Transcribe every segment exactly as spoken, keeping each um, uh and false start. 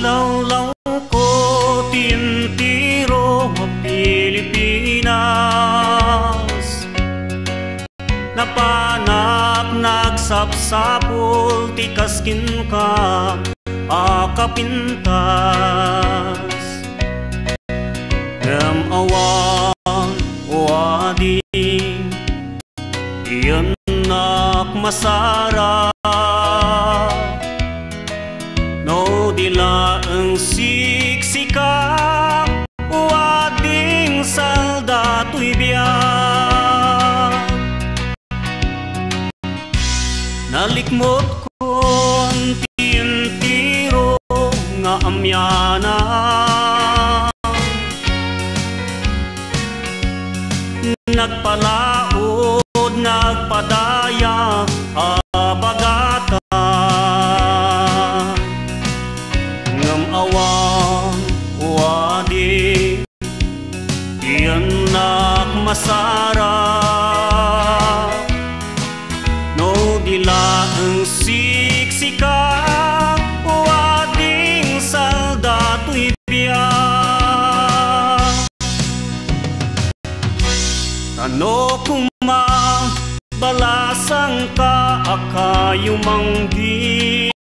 Lawlaw ko tintiro wa Pilipinas, napanak nagsapsapul ti kaskin ka akapintas. Ngam awan o adi iyan nak masara, no dila ang siksika wading saldato'y biyak. Nalikmot ko ang tintiro nga amyana, nagpalaod nagpadaya abagata. Awan wadi iyan nakmasara, no dila ang siksika wading saldato'y biyak. Tano kuma balasang ka akayumanggi,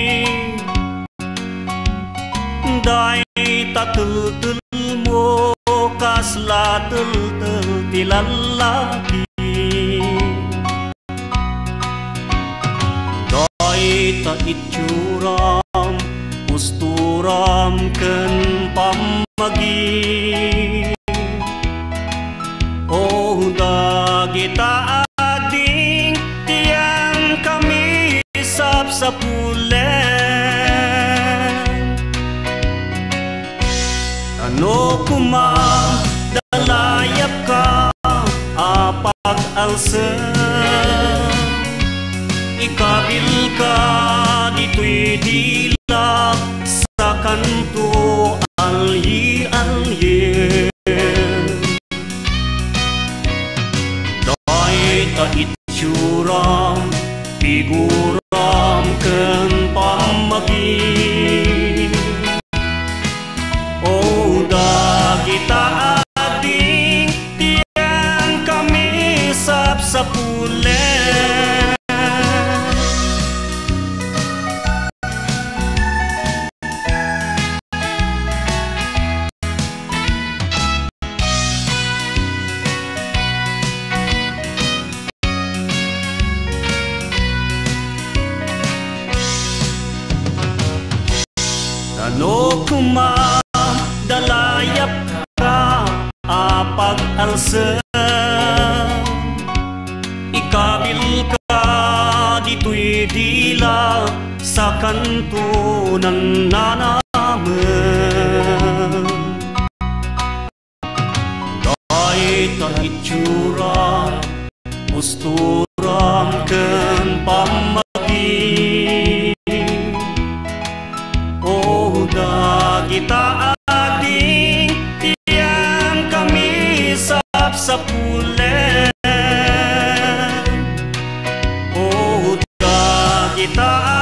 day tatul-tul mo kasla tul-tul ti lalaki. Day ta itsuram usturam ken pamagi, oh dagita ading tiyang kami sapsapulen. Ano kuma dalayap ka apag-alsan, ikabil ka dito'y dila sa kanto alyi-alyi. Day ta itsuram figuram ken pamagi, oh dagita ading tiyang kami sapsapulen. Ano kuma dalayap ka apag-alsan, ikabil ka dito'y dila sa kanto ng nanaman. Day ta itsura usturam ken pamagi, oh dagita ading tiyang kami sapsapulen, oh dagita